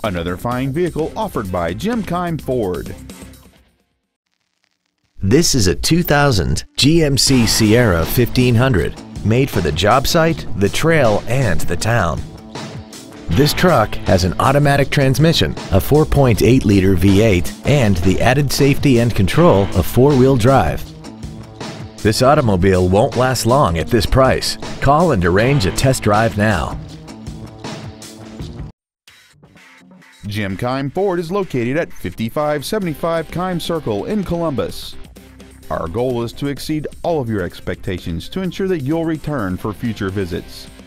Another fine vehicle offered by Keim Ford. This is a 2000 GMC Sierra 1500, made for the job site, the trail, and the town. This truck has an automatic transmission, a 4.8-liter V8, and the added safety and control of four-wheel drive. This automobile won't last long at this price. Call and arrange a test drive now. Keim Ford is located at 5575 Keimcircle in Columbus. Our goal is to exceed all of your expectations to ensure that you'll return for future visits.